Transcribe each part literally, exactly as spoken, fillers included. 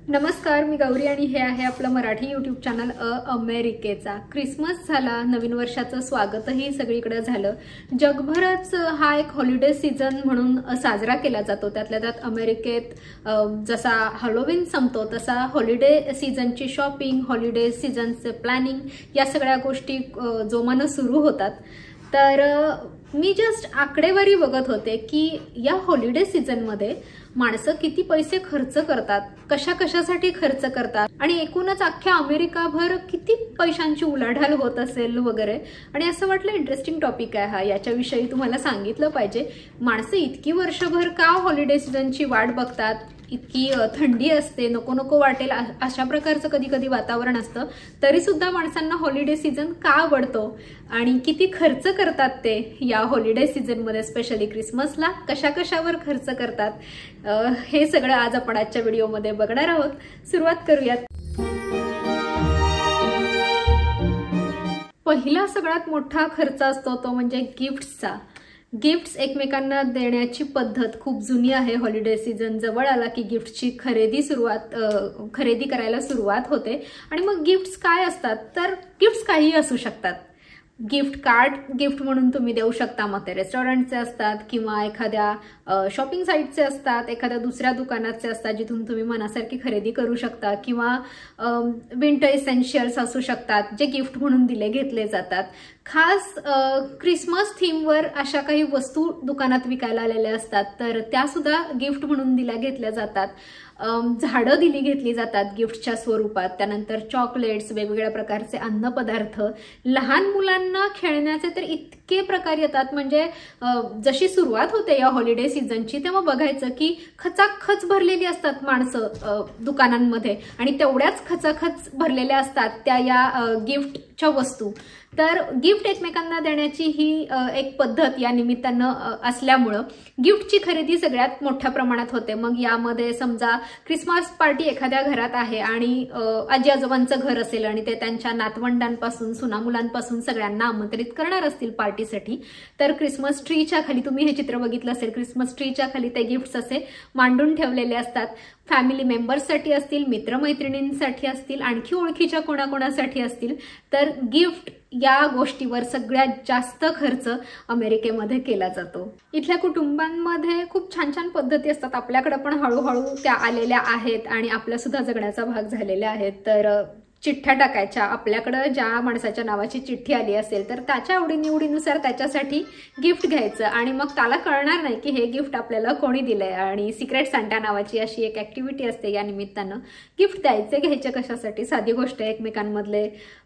नमस्कार, मी गौरी आणि हे आहे आपलं मराठी यूट्यूब चॅनल अ अमेरिकेचा। क्रिसमस झाला, नवीन वर्षाचं स्वागतही सगळीकडे झालं। जगभरात हा एक हॉलिडे सीजन म्हणून साजरा केला जातो। त्यातल्या त्यात अमेरिकेत जसा हॅलोवीन संपतो तसा हॉलिडे सीजनची शॉपिंग, हॉलिडे सीजनचे प्लॅनिंग या सगळ्या गोष्टी जोमानं सुरू होतात। तर मी जस्ट आकडेवारी बघत होते की या हॉलिडे सीजनमध्ये माणसं किती पैसे खर्च करतात, कशा कशासाठी खर्च करतात आणि एकूणच अख्ख्या अमेरिकाभर किती पैशांची उलाढाल होत असेल वगैरे। आणि असं वाटलं इंटरेस्टिंग टॉपिक आहे हा, याच्याविषयी तुम्हाला सांगितलं पाहिजे। माणसं इतकी वर्षभर का हॉलिडे सीजनची वाट बघतात, इतकी थंडी असते, नको नको वाटेल अशा प्रकारचं कधी कधी वातावरण असतं, तरी सुद्धा माणसांना हॉलिडे सीजन का आवडतो आणि किती खर्च करतात ते या हॉलिडे सीजनमध्ये, स्पेशली क्रिसमसला कशा कशावर खर्च करतात, हे सगळं आज आपण आजच्या व्हिडिओमध्ये बघणार आहोत। सुरुवात करूयात। पहिला सगळ्यात मोठा खर्च असतो तो म्हणजे गिफ्ट्सचा। गिफ्ट्स एकमेकांना देण्याची पद्धत खूप जुनी आहे। हॉलिडे सीजन जवळ आला की गिफ्टची खरेदी सुरुवात खरेदी करायला सुरुवात होते। आणि मग गिफ्ट्स काय असतात, तर गिफ्ट्स काही असू शकतात। गिफ्ट कार्ड गिफ्ट म्हणून तुम्ही देऊ शकता, मग ते रेस्टॉरंटचे असतात किंवा एखाद्या शॉपिंग साईटचे असतात, एखाद्या दुसऱ्या दुकानाचे असतात जिथून तुम्ही मनासारखी खरेदी करू शकता, किंवा विंटर इसेन्शियल्स असू शकतात जे गिफ्ट म्हणून दिले घेतले जातात। खास क्रिसमस थीमवर अशा काही वस्तू दुकानात विकायला आलेल्या असतात, तर त्या सुद्धा गिफ्ट म्हणून दिल्या घेतल्या जातात। झाडं दिली घेतली जातात गिफ्टच्या स्वरूपात। त्यानंतर चॉकलेट्स, वेगवेगळ्या प्रकारचे अन्नपदार्थ, लहान मुलांना खेळण्याचे तर इतके प्रकार येतात। म्हणजे जशी सुरुवात होते या हॉलिडे सीजनची तेव्हा बघायचं की खचाखच भरलेली असतात माणसं दुकानांमध्ये, आणि तेवढ्याच खचाखच भरलेल्या असतात त्या या गिफ्टच्या वस्तू। तर गिफ्ट एकमेकांना देण्याची ही एक पद्धत या निमित्तानं असल्यामुळं गिफ्टची खरेदी सगळ्यात मोठ्या प्रमाणात होते। मग यामध्ये समजा क्रिसमस पार्टी एखाद्या घरात आहे आणि आजी आजोबांचं घर असेल आणि ते त्यांच्या नातवंडांपासून, सुनामुलांपासून सगळ्यांना आमंत्रित करणार असतील पार्टीसाठी, तर क्रिसमस ट्रीच्या खाली, तुम्ही हे चित्र बघितलं असेल, क्रिसमस ट्रीच्या खाली ते गिफ्ट्स असे मांडून ठेवलेले असतात। फॅमिली मेंबर्ससाठी असतील, मित्रमैत्रिणींसाठी असतील, आणखी ओळखीच्या कोणाकोणासाठी असतील, तर गिफ्ट या गोष्टीवर सगळ्यात जास्त खर्च अमेरिकेमध्ये केला जातो। इथल्या कुटुंबांमध्ये खूप छान छान पद्धती असतात, आपल्याकडे पण हळूहळू त्या आलेल्या आहेत आणि आपल्या सुद्धा जगण्याचा भाग झालेल्या आहेत। तर चिठ्ठ्या टाकायच्या, आपल्याकडं ज्या माणसाच्या नावाची चिठ्ठी आली असेल तर त्याच्या आवडीनिवडीनुसार त्याच्यासाठी गिफ्ट घ्यायचं, आणि मग त्याला कळणार नाही की हे गिफ्ट आपल्याला कोणी दिलंय। आणि सिक्रेट सांटा नावाची अशी एक ऍक्टिव्हिटी असते, या निमित्तानं गिफ्ट द्यायचे घ्यायचे कशासाठी, साधी गोष्ट आहे, एकमेकांमधले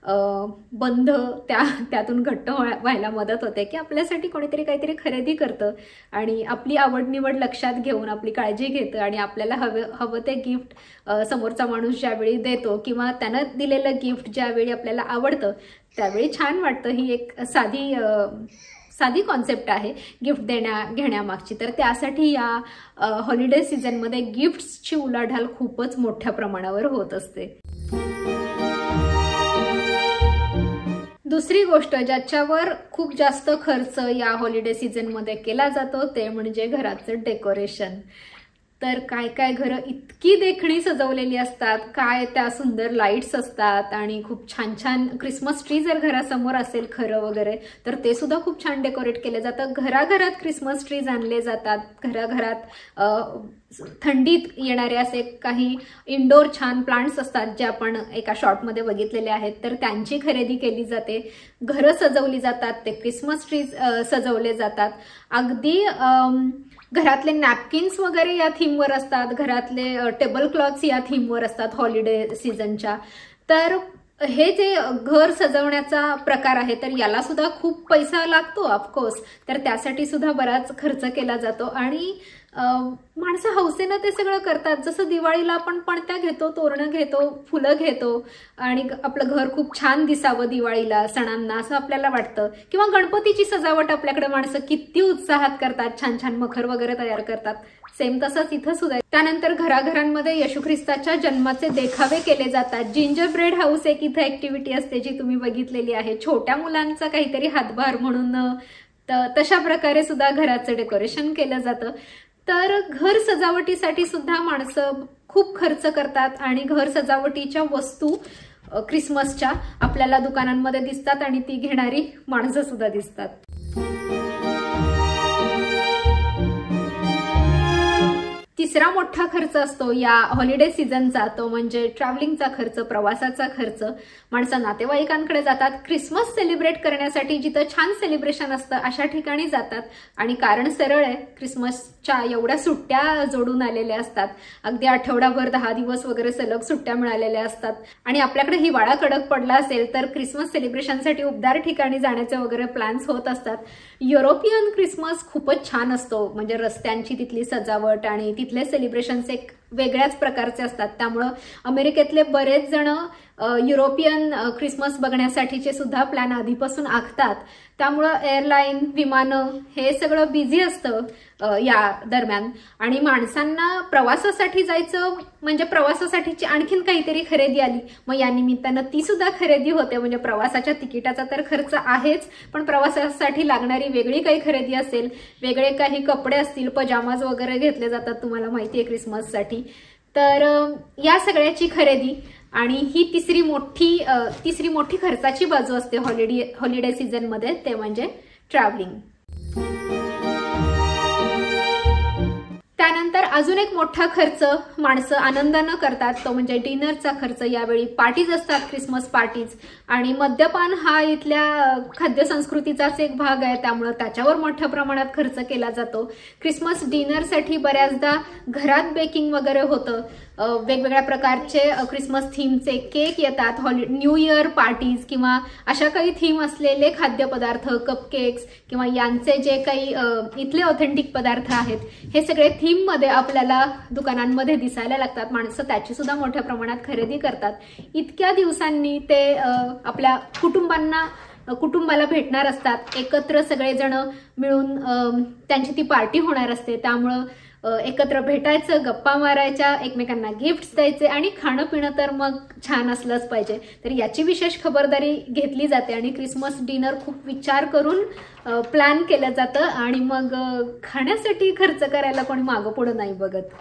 बंध त्या त्यातून घट्ट व्हायला मदत होते की आपल्यासाठी कोणीतरी काहीतरी खरेदी करतं आणि आपली आवड निवड लक्षात घेऊन आपली काळजी घेतं आणि आपल्याला हवं हवं ते गिफ्ट समोरचा माणूस ज्यावेळी देतो किंवा त्यानं दिलेलं गिफ्ट ज्यावेळी आपल्याला आवडतं त्यावेळी छान वाटतं। ही एक साधी साधी कॉन्सेप्ट आहे गिफ्ट देण्या घेण्यामागची। तर त्यासाठी या हॉलिडे सीजनमध्ये गिफ्ट्सची उलाढाल खूपच मोठ्या प्रमाणावर होत असते। दुसरी गोष्ट ज्याच्यावर खूप जास्त खर्च या हॉलिडे सीजनमध्ये केला जातो ते म्हणजे घराचं डेकोरेशन। तर काय काय घरं इतकी देखणी सजवलेली असतात, काय त्या सुंदर लाईट्स असतात आणि खूप छान छान क्रिसमस ट्री जर घरासमोर असेल खरं वगैरे तर ते सुद्धा खूप छान डेकोरेट केले जातं। घराघरात क्रिसमस ट्रीज आणले जातात, घराघरात थंडीत येणारे असे काही इंडोर छान प्लांट्स असतात जे आपण एका शॉर्टमध्ये बघितलेले आहेत, तर त्यांची खरेदी केली जाते। घरं सजवली जातात, ते क्रिसमस ट्रीज सजवले जातात। अगदी घरातले नॅपकिन्स वगैरे या थीमवर असतात, घरातले टेबल क्लॉथ्स या थीमवर असतात हॉलिडे सीजनच्या। तर हे जे घर सजवण्याचा प्रकार आहे तर याला सुद्धा खूप पैसा लागतो ऑफकोर्स, तर त्यासाठी सुद्धा बराच खर्च केला जातो आणि माणसं हौसेनं ते सगळं करतात। जसं दिवाळीला आपण पणत्या घेतो, तोरणं घेतो, फुलं घेतो आणि आपलं घर खूप छान दिसावं दिवाळीला, सणांना, असं आपल्याला वाटतं। किंवा गणपतीची सजावट आपल्याकडे माणसं किती उत्साहात करतात, छान छान मखर वगैरे तयार करतात, सेम तसंच इथं सुद्धा। त्यानंतर घराघरांमध्ये येशू ख्रिस्ताच्या जन्माचे देखावे केले जातात। जिंजर ब्रेड हाऊस एक इथं ऍक्टिव्हिटी असते जी तुम्ही बघितलेली आहे, छोट्या मुलांचा काहीतरी हातभार म्हणून तशा प्रकारे सुद्धा घराचं डेकोरेशन केलं जातं। तर घर सजावटीसाठी सुद्धा माणसं खूप खर्च करतात आणि घर सजावटीच्या वस्तू क्रिसमसच्या आपल्याला दुकानांमध्ये दिसतात आणि ती घेणारी माणसं सुद्धा दिसतात. तिसरा मोठा खर्च असतो या हॉलिडे सीझनचा, तो म्हणजे ट्रॅव्हलिंगचा खर्च, प्रवासाचा खर्च. माणसं नातेवाईकांकडे जातात, क्रिसमस सेलिब्रेट करण्यासाठी जिथं छान सेलिब्रेशन असतं अशा ठिकाणी जातात. आणि कारण सरळ आहे, क्रिसमसच्या एवढ्या सुट्ट्या जोडून आलेल्या असतात, अगदी आठवडाभर दहा दिवस वगैरे सलग सुट्ट्या मिळालेल्या असतात. आणि आपल्याकडे हिवाळा कडक पडला असेल तर क्रिसमस सेलिब्रेशनसाठी उबदार ठिकाणी जाण्याचे वगैरे प्लॅन्स होत असतात. युरोपियन क्रिसमस खूपच छान असतो, म्हणजे रस्त्यांची तिथली सजावट आणि तिथले सेलिब्रेशन्स एक वेगळ्याच प्रकारचे असतात. त्यामुळं अमेरिकेतले बरेच जण युरोपियन क्रिसमस बघण्यासाठीचे सुद्धा प्लॅन आधीपासून आखतात. त्यामुळं एअरलाईन, विमानं हे सगळं बिझी असतं या दरम्यान. आणि माणसांना प्रवासासाठी जायचं म्हणजे प्रवासासाठीची आणखीन काहीतरी खरेदी आली, मग या निमित्तानं ती सुद्धा खरेदी होते. म्हणजे प्रवासाच्या तिकिटाचा तर खर्च आहेच, पण प्रवासासाठी लागणारी वेगळी काही खरेदी असेल, वेगळे काही कपडे असतील, पजामाज वगैरे घेतले जातात तुम्हाला माहिती आहे क्रिसमससाठी. तर या सगळ्याची खरेदी आणि ही तिसरी मोठी तिसरी मोठी खर्चाची बाजू असते हॉलिडे हॉलिडे सीझन मध्ये, ते म्हणजे ट्रॅव्हलिंग. त्यानंतर अजून एक मोठा खर्च माणसं आनंदानं करतात, तो म्हणजे डिनरचा खर्च. यावेळी पार्टीज असतात, क्रिसमस पार्टीज, आणि मद्यपान हा इथल्या खाद्य संस्कृतीचाच एक भाग आहे, त्यामुळे त्याच्यावर मोठ्या प्रमाणात खर्च केला जातो. क्रिसमस डिनरसाठी बऱ्याचदा घरात बेकिंग वगैरे होतं, वेगवेगळ्या प्रकारचे क्रिसमस थीमचे केक येतात. हॉली न्यू इयर पार्टीज किंवा अशा काही थीम असलेले खाद्यपदार्थ, कपकेक्स किंवा यांचे जे काही इथले ऑथेंटिक पदार्थ आहेत, हे सगळे थीम मध्ये आपल्याला दुकानांमध्ये दिसायला लागतात. माणसं त्याची सुद्धा मोठ्या प्रमाणात खरेदी करतात. इतक्या दिवसांनी ते आपल्या कुटुंबांना कुटुंबाला भेटणार असतात, एकत्र सगळेजण मिळून त्यांची ती पार्टी होणार असते. त्यामुळं एकत्र भेटायचं, गप्पा मारायच्या, एकमेकांना गिफ्ट्स द्यायचे आणि खाणं पिणं तर मग छान असलंच पाहिजे. तर याची विशेष खबरदारी घेतली जाते आणि क्रिसमस डिनर खूप विचार करून प्लॅन केलं जातं आणि मग खाण्यासाठी खर्च करायला कोणी मागं पुढं नाही बघत.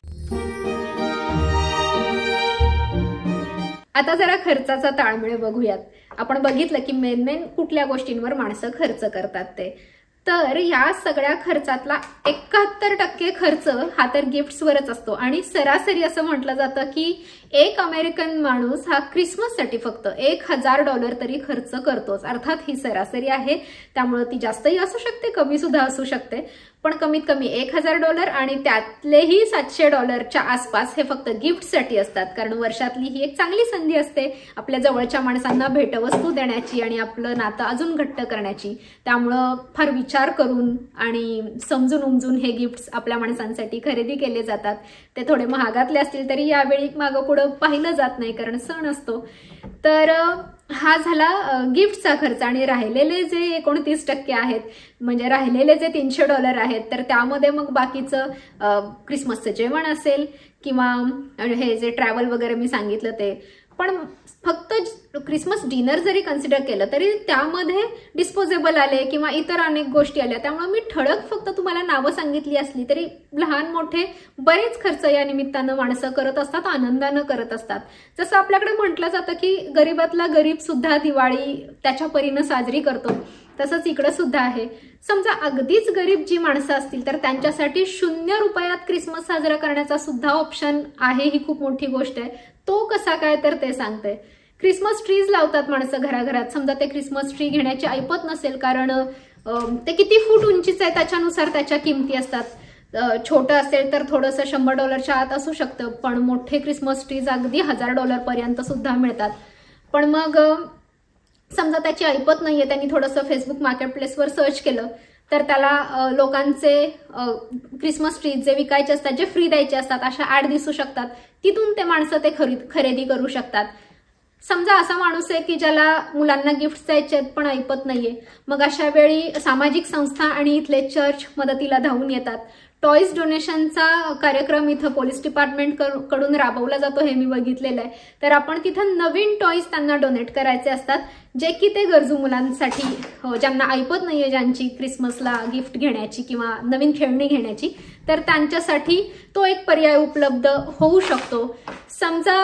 आता जरा खर्चाचा ताळमेळ बघूयात. आपण बघितलं की मेन मेन कुठल्या गोष्टींवर माणसं खर्च करतात ते. तर या सगळ्या खर्चातला एकाहत्तर टक्के खर्च हा तर गिफ्ट्सवरच असतो. आणि सरासरी असं म्हटलं जातं की एक अमेरिकन माणूस हा क्रिसमससाठी फक्त एक हजार डॉलर तरी खर्च करतोच. अर्थात ही सरासरी आहे, त्यामुळे ती जास्तही असू शकते, कमी सुद्धा असू शकते, पण कमीत कमी एक हजार डॉलर आणि त्यातलेही सातशे डॉलरच्या आसपास हे फक्त गिफ्टसाठी असतात. कारण वर्षातली ही एक चांगली संधी असते आपल्या जवळच्या माणसांना भेटवस्तू देण्याची आणि आपलं नातं अजून घट्ट करण्याची. त्यामुळं फार विचार करून आणि समजून उमजून हे गिफ्ट्स आपल्या माणसांसाठी खरेदी केले जातात. ते थोडे महागातले असतील तरी यावेळी मागं पुढं पाहिलं जात नाही, कारण सण असतो. तर हा झाला गिफ्टचा खर्च. आणि राहिलेले जे एकोणतीस टक्के आहेत, म्हणजे राहिलेले जे तीनशे डॉलर आहेत, तर त्यामध्ये मग बाकीचं क्रिसमसचं जेवण असेल किंवा हे जे ट्रॅव्हल वगैरे मी सांगितलं ते. पण फक्त क्रिसमस डिनर जरी कन्सिडर केलं तरी त्यामध्ये डिस्पोजेबल आले किंवा इतर अनेक गोष्टी आल्या. त्यामुळे मी ठळक फक्त तुम्हाला नावं सांगितली असली तरी लहान मोठे बरेच खर्च या निमित्तानं माणसं करत असतात, आनंदानं करत असतात. जसं आपल्याकडे म्हटलं जातं की गरीबातला गरीब सुद्धा दिवाळी त्याच्या परीनं साजरी करतो, तसंच इकडं सुद्धा आहे. समजा अगदीच गरीब जी माणसं असतील तर त्यांच्यासाठी शून्य रुपयात क्रिसमस साजरा करण्याचा सुद्धा ऑप्शन आहे. ही खूप मोठी गोष्ट आहे. तो कसा काय तर ते सांगते. क्रिसमस ट्रीज लावतात माणसं घराघरात. समजा ते क्रिसमस ट्री घेण्याची ऐपत नसेल, कारण ते किती फूट उंचीचं आहे त्याच्यानुसार त्याच्या किमती असतात. छोटं असेल तर थोडंसं शंभर डॉलरच्या आत असू शकतं, पण मोठे क्रिसमस ट्रीज अगदी हजार डॉलर पर्यंत सुद्धा मिळतात. पण मग समजा त्याची ऐपत नाहीये, त्यांनी थोडंसं फेसबुक मार्केट प्लेसवर सर्च केलं तर त्याला लोकांचे क्रिसमस ट्रीज जे विकायचे असतात, जे फ्री द्यायचे असतात, अशा ऍड दिसू शकतात. तिथून ते माणसं ते खरेदी करू शकतात. समजा असा माणूस आहे की ज्याला मुलांना गिफ्ट द्यायचे आहेत पण ऐपत नाहीये, मग अशा वेळी सामाजिक संस्था आणि इथले चर्च मदतीला धावून येतात. टॉयज डोनेशनचा कार्यक्रम इथं पोलीस डिपार्टमेंट कडून राबवला जातो हे मी बघितलेलं आहे. तर आपण तिथं नवीन टॉयज त्यांना डोनेट करायचे असतात, जे की ते गरजू मुलांसाठी, ज्यांना ऐपत नाहीये ज्यांची क्रिसमसला गिफ्ट घेण्याची किंवा नवीन खेळणी घेण्याची, तर त्यांच्यासाठी तो एक पर्याय उपलब्ध होऊ शकतो. समजा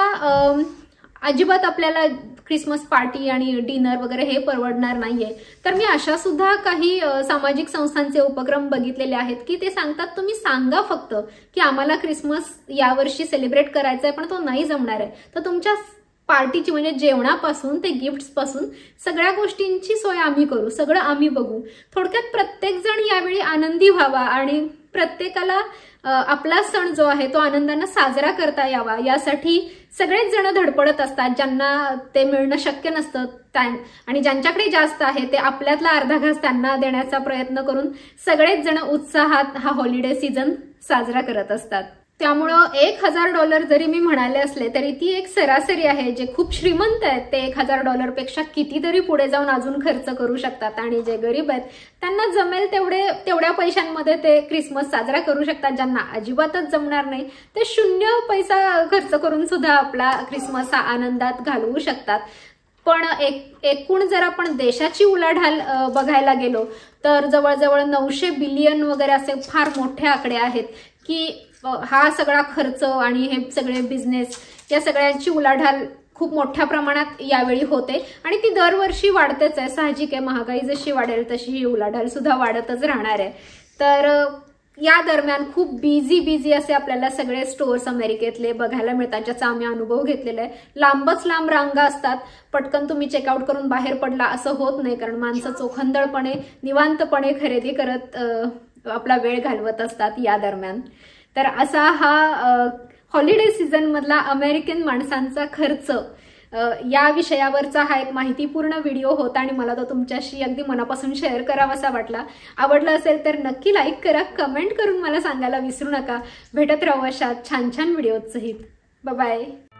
अजिबात आपल्याला क्रिसमस पार्टी आणि डिनर वगैरे हे परवडणार नाहीये, तर मी अशा सुद्धा काही सामाजिक संस्थांचे उपक्रम बघितलेले आहेत की ते सांगतात तुम्ही सांगा फक्त की आम्हाला क्रिसमस यावर्षी सेलिब्रेट करायचा आहे पण तो नाही जमणार आहे, तर तुमच्या पार्टीची म्हणजे जेवणापासून ते गिफ्ट्स पासून सगळ्या गोष्टींची सोय आम्ही करू, सगळं आम्ही बघू. थोडक्यात प्रत्येक जण यावेळी आनंदी व्हावा आणि प्रत्येकाला आपला सण जो आहे तो आनंदाने साजरा करता यावा यासाठी सगळेच जण धडपडत असतात. ज्यांना ते मिळणं शक्य नसतं आणि ज्यांच्याकडे जास्त आहे ते आपल्यातला अर्धा घास त्यांना देण्याचा प्रयत्न करून सगळेच जण उत्साहात हा हॉलिडे सीझन साजरा करत असतात. त्यामुळं एक हजार डॉलर जरी मी म्हणाले असले तरी ती एक सरासरी आहे. जे खूप श्रीमंत आहेत ते एक हजार डॉलर पेक्षा कितीतरी पुढे जाऊन अजून खर्च करू शकतात आणि जे गरीब आहेत त्यांना जमेल तेवढे तेवढ्या पैशांमध्ये ते क्रिसमस साजरा करू शकतात. ज्यांना अजिबातच जमणार नाही ते शून्य पैसा खर्च करून सुद्धा आपला क्रिसमस हा आनंदात घालवू शकतात. पण एक एकूण जर आपण देशाची उलाढाल बघायला गेलो तर जवळजवळ नऊशे बिलियन वगैरे असे फार मोठे आकडे आहेत की हा सगळा खर्च आणि हे सगळे बिझनेस या सगळ्यांची उलाढाल खूप मोठ्या प्रमाणात यावेळी होते आणि ती दरवर्षी वाढतेच आहे. साहजिक आहे, महागाई जशी वाढेल तशी ही उलाढाल सुद्धा वाढतच राहणार आहे. तर या दरम्यान खूप बिझी बिझी असे आपल्याला सगळे स्टोअर्स अमेरिकेतले बघायला मिळतात, ज्याचा आम्ही अनुभव घेतलेला आहे. लांबच लांब रांगा असतात, पटकन तुम्ही चेकआउट करून बाहेर पडला असं होत नाही, कारण माणसं चोखंदळपणे निवांतपणे खरेदी करत आपला वेळ घालवत असतात या दरम्यान. तर असा हा हॉलिडे सीझन मधला अमेरिकन माणसांचा खर्च या विषयावरचा हा एक माहितीपूर्ण व्हिडिओ होता आणि मला तो तुमच्याशी अगदी मनापासून शेअर करावासा वाटला. आवडला असेल तर नक्की लाईक करा, कमेंट करून मला सांगायला विसरू नका. भेटत राहू अशा छान छान व्हिडिओ सहित. Bye bye.